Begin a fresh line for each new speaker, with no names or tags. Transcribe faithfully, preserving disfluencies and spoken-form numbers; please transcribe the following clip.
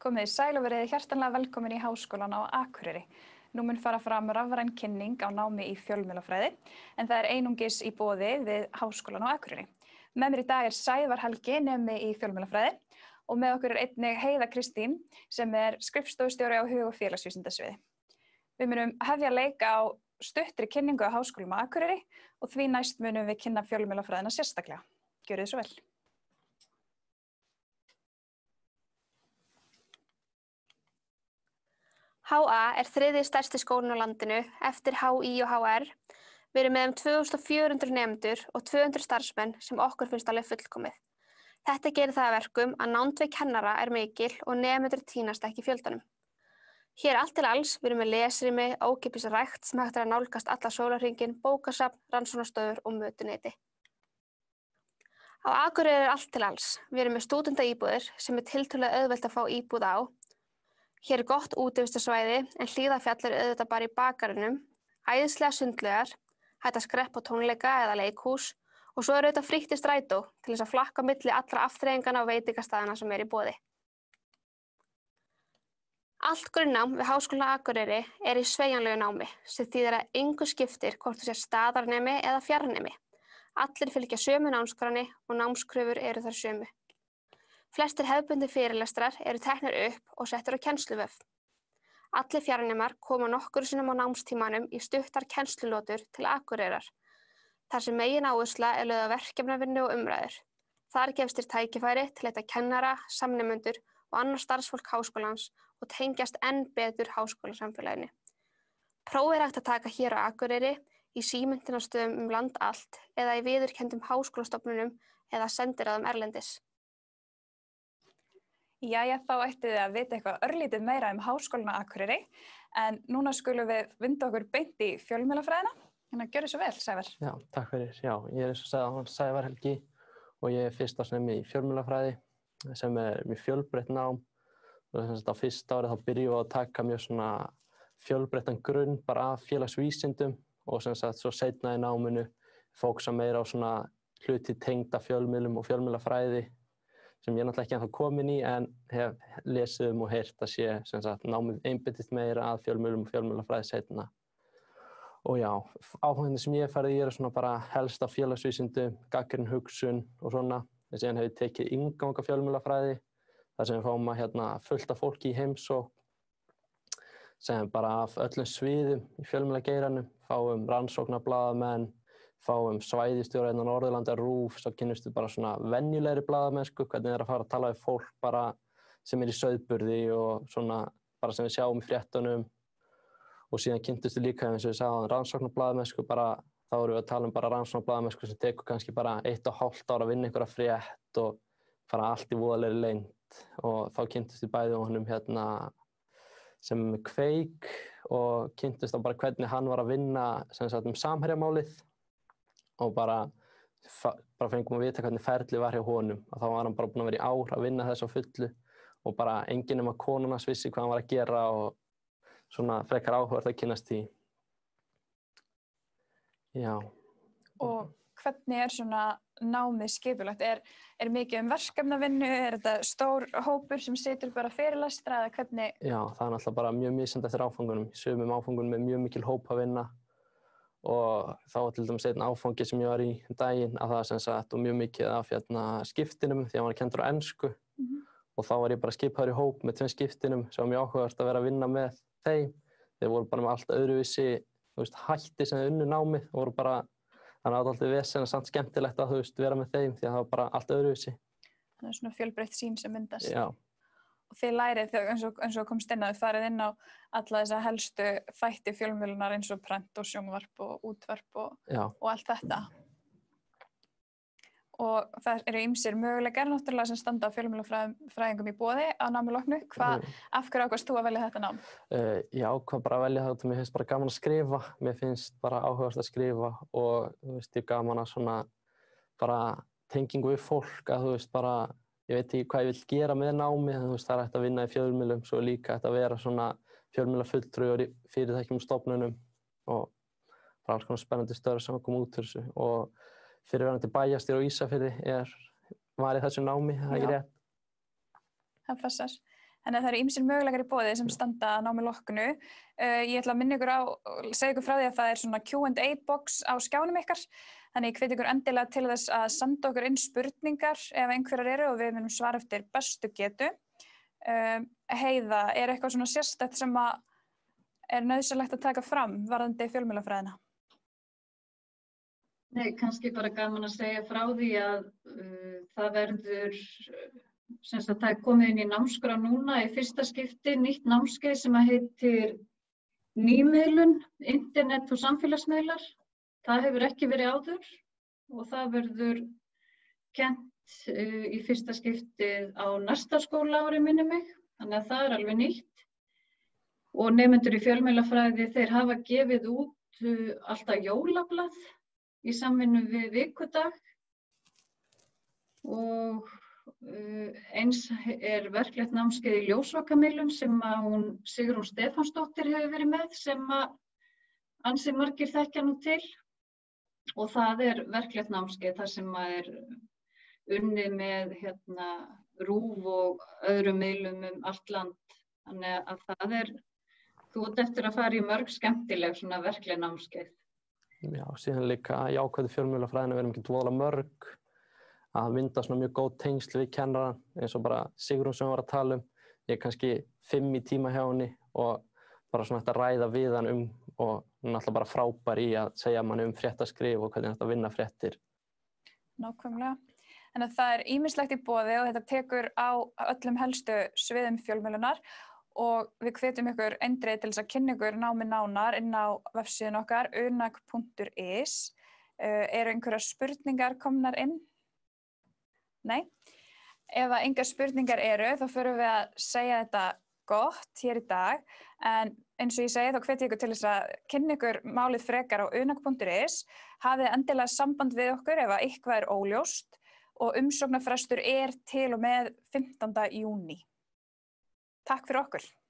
Komið þið sæl og verið hjartanlega velkomin í Háskólann á Akureyri. Nú mun fara fram rafræn kynning á námi í fjölmiðlafræði, en það er einungis í boði við Háskólann á Akureyri. Með mér í dag er Sævar Helgi, nemi í fjölmiðlafræði, og með okkur er einnig Heiða Kristín, sem er skrifstofustjóri á hug- og félagsvísindasviði. Við munum hefja leik á stuttri kynningu á Háskólanum á Akureyri og því næst munum við kynna fjölmiðlafræðina sérstaklega. Gjörið svo vel.
H A er þriðji stærsti skólinn á landinu eftir H I og H R. Við erum með um tvö þúsund fjögur hundruð nemendur og tvö hundruð starfsmenn sem okkur finnst alveg fullkomið. Þetta gerir það að verkum að nánd við kennara er mikil og nemendur tínast ekki í fjöldanum. Hér er allt til alls, við erum með lesrými, ókeypis rækt sem hægt er að nálgast alla sólarhringinn, bókasafn, rannsóknarstofur og mötuneyti. Á Akureyri er allt til alls. Við erum með stúdentaíbúðir sem er tiltölulega auðvelt að fá íbúð á. Hér er gott útivistarsvæði en Hlíðarfjall er auðvitað bara í bakgarðinum, æðislega sundlaugar, hægt að skreppa á tónleika eða leikhús og svo er auðvitað frítt í strætó til þess að flakka á milli allra afþreyingana og veitingastaðina sem er í boði. Allt grunnnám við Háskólann á Akureyri er í sveigjanlegu námi sem þýðir að engu skiptir hvort þú sért staðarnemi eða fjarnemi. Allir fylgja sömu námskránni og námskröfur eru þær sömu. Flestir hefðbundnir fyrirlestrar eru teknir upp og settir á kennsluvef. Allir fjarnemar koma nokkrum sinnum á námstímanum í stuttar kennslulotur til Akureyrar, þar sem megin áhersla er lögð á verkefnavinnu og umræður. Þar gefst þér tækifæri til að hitta kennara, samnemendur og annað starfsfólk háskólans og tengjast enn betur háskólasamfélaginu. Próf er hægt að taka hér á Akureyri, í símenntunarstöðum um land allt eða í viðurkenndum háskólastofnunum eða sendiráðum erlendis.
Jæja, þá ættið þið að vita eitthvað örlítið meira um Háskólann á Akureyri, en núna skulum við vinda okkur beint í fjölmiðlafræðina. Þannig að gjörðu svo vel, Sævar.
Já, takk fyrir. Já, ég er eins og sagði áðan Sævar Helgi og ég er fyrstaársnemi í fjölmiðlafræði sem er mjög fjölbreytt nám. Og þess að á fyrsta ári þá byrjum við að taka mjög svona fjölbreyttan grunn bara af félagsvísindum og sem sagt svo seinna í náminu fókusa meira á svona hluti tengda fjölmiðlum og fjölmiðlafræði sem ég náttúrulega ekki ennþá komin í en hef lesið um og heyrt að sé sem sagt námið einbeitist meira að fjölmiðlum og fjölmiðlafræði seinna. Og já, áhugarnir sem ég hef farið í eru svona bara helst á félagsvísindum, gagnrýn hugsun og svona. En síðan hef ég tekið inngang á fjölmiðlafræði þar sem við fáum að hérna fullt af fólki í heimsókn sem bara af öllum sviðum í fjölmiðlageiranum, fáum rannsóknarblaðamenn, fáum svæðistjóra innan Norðurlanda RÚV, svo kynnumst við bara svona venjulegri blaðamennsku, hvernig er að fara að tala við fólk bara sem er í sauðburði og svona bara sem við sjáum í fréttunum. Og síðan kynntumst við líka eins og við sagðum rannsóknarblaðamennsku, bara þá erum við að tala um bara rannsóknarblaðamennsku sem tekur kannski bara eitt og hálft ára að vinna einhverja frétt og fara allt í voðalegri leynd. Og þá kynntumst við bæði honum hérna sem er með Kveik og kynntumst þá bara hvernig hann var að vinna sem sagt um Samherjamálið. Og bara, bara fengum að vita hvernig ferlið var hjá honum. Og þá var hann bara búinn að vera í ár að vinna þess á fullu og bara enginn nema konan hans vissi hvað hann var að gera og svona frekar áhugavert að kynnast því. Já.
Og hvernig er svona námið skipulagt? Er, er mikið um verkefnavinnu? Er þetta stór hópur sem situr bara fyrirlestra eða hvernig?
Já, það er náttúrulega bara mjög misjandi eftir áfangunum. Í sumum áfangunum er mjög mikil hóp að vinna. Og þá var til dæmis einn áfangi sem ég var í um daginn að það sem sagt og mjög mikið af hérna, skiptinum því að hann var kenndur á ensku mm-hmm. og þá var ég bara skipaður í hóp með tveim skiptinum sem var mjög áhugavert að vera að vinna með þeim. Þeir voru bara með allt öðruvísi þú veist, hætti sem þeir unnu námið og voru bara, þannig að það var alltaf vesen og samt skemmtilegt að þú veist, vera með þeim því að það var bara allt öðruvísi.
Það er svona fjölbreytt sýn sem myndast.
Já.
Og þið lærið, eins og, eins og komst inn að þið farið inn á alla þessa helstu þætti fjölmiðlunar eins og prent og sjónvarp og útvarp og, og allt þetta. Og það eru ýmsir möguleikar náttúrulega sem standa á fjölmiðlafræðingum í boði á námi loknu. Hvað, mm. af hverju ákvaðst þú að velja þetta nám?
Uh, ég ákvað bara að velja þetta, mér finnst bara gaman að skrifa, mér finnst bara áhugavert að skrifa og þú veist, ég gaman að svona bara tengingu við fólk að þú veist bara ég veit ekki hvað ég vil gera með námi, þú veist, það er hægt að vinna í fjölmiðlum, svo er líka hægt að vera svona fjölmiðlafulltrúi í fyrirtækjum og stofnunum og bara alls konar spennandi störf sem að koma út úr þessu. Og fyrirverandi bæjarstjóri á Ísafirði er, var í þessu námi, það er ekki rétt.
Það passar. Þannig að það eru ýmsir möguleikar í boði sem standa að námi loknu. Uh, ég ætla að minna ykkur á, segja ykkur frá því að það er svona Q and A box á skjánum ykkar. Þannig ég hvet ykkur endilega til þess að senda okkur inn spurningar ef einhverjar eru og við munum svara eftir bestu getu. Uh, Heiða, er eitthvað svona sérstakt sem að er nauðsynlegt að taka fram varðandi fjölmiðlafræðina?
Nei, kannski bara gaman að segja frá því að uh, það verður sem sagt það er komið inn í námskrá núna í fyrsta skipti nýtt námskeið sem að heitir nýmiðlun, internet og samfélagsmiðlar. Það hefur ekki verið áður og það verður kennt uh, í fyrsta skiptið á næsta skólaári minni mig, þannig að það er alveg nýtt. Og nemendur í fjölmiðlafræði þeir hafa gefið út uh, alltaf jólablað í samvinnu við Vikudag og uh, eins er verklegt námskeið í ljósvakamiðlum sem að hún Sigrún Stefánsdóttir hefur verið með sem að ansi margir þekkja nú til og það er verklegt námskeið þar sem að er unnið með hérna, RÚV og öðrum miðlum um allt land. Þannig að það er, þú ert eftir að fara í mörg skemmtileg svona verkleg námskeið.
Já, síðan líka jákvæðu fjölmiðlafræðina, við erum ekki voðalega mörg að mynda svona mjög góð tengsl við kennarann eins og bara Sigrún sem við var að tala um. Ég er kannski fimm í tíma hjá henni og bara svona hægt að ræða við hann um og hún er alltaf bara frábær í að segja manni um fréttaskrif og hvernig þetta vinna fréttir.
Nákvæmlega. Þannig að það er ýmislegt í boði og þetta tekur á öllum helstu sviðum fjölmiðlunar og við hvetjum ykkur eindregið til þess að kynna ykkur námi nánar inn á vefsíðun okkar unag punktur is. Uh, eru einhverjar spurningar komnar inn? Nei? Ef að engar spurningar eru þá förum við að segja þetta gott hér í dag en eins og ég segi þá hvet ég ykkur til þess að kynna ykkur málið frekar á unag punktur is. Hafið endilega samband við okkur ef að eitthvað er óljóst og umsóknarfrestur er til og með fimmtánda júní. Takk fyrir okkur.